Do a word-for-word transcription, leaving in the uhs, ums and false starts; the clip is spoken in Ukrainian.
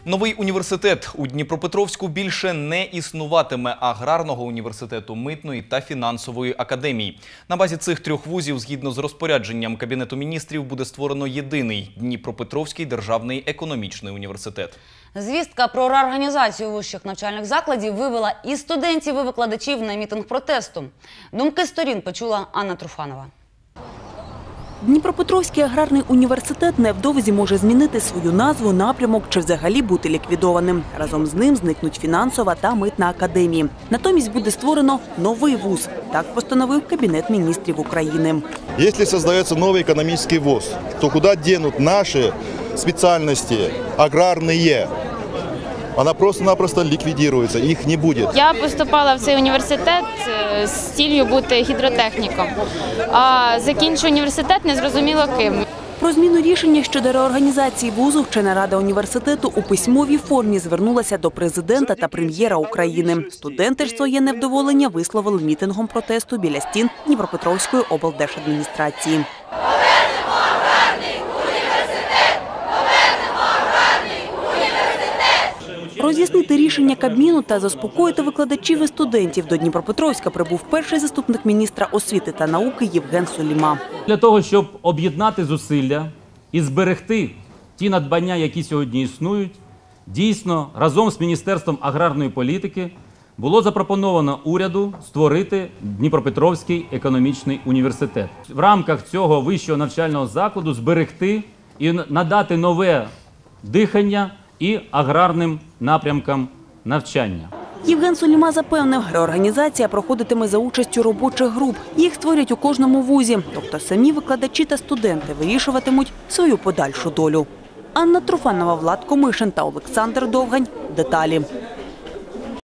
Новий університет у Дніпропетровську більше не існуватиме аграрного університету, митної та фінансової академії. На базі цих трьох вузів, згідно з розпорядженням Кабінету міністрів, буде створено єдиний Дніпропетровський державний економічний університет. Звістка про реорганізацію вищих навчальних закладів вивела і студентів, і викладачів на мітинг протесту. Думки сторін почула Анна Труфанова. Дніпропетровський аграрний університет невдовзі може змінити свою назву, напрямок чи взагалі бути ліквідованим. Разом з ним зникнуть фінансова та митна академії. Натомість буде створено новий вуз. Так постановив Кабінет міністрів України. Якщо створюється новий економічний вуз, то куди дінуть наші спеціальності аграрні? Вона просто-напросто ліквідується, їх не буде. Я поступала в цей університет з ціллю бути гідротехніком, а закінчу університет незрозуміло ким. Про зміну рішення щодо реорганізації вузу вчена рада університету у письмовій формі звернулася до президента та прем'єра України. Студенти ж своє невдоволення висловили мітингом протесту біля стін Дніпропетровської облдержадміністрації. Роз'яснити рішення Кабміну та заспокоїти викладачів і студентів до Дніпропетровська прибув перший заступник міністра освіти та науки Євген Суліма. Для того, щоб об'єднати зусилля і зберегти ті надбання, які сьогодні існують, дійсно, разом з Міністерством аграрної політики було запропоновано уряду створити Дніпропетровський економічний університет. В рамках цього вищого навчального закладу зберегти і надати нове дихання і аграрним напрямкам навчання. Євген Суліма запевнив, реорганізація проходитиме за участю робочих груп. Їх створять у кожному вузі, тобто самі викладачі та студенти вирішуватимуть свою подальшу долю. Анна Труфанова, Влад Комишин та Олександр Довгань. Деталі.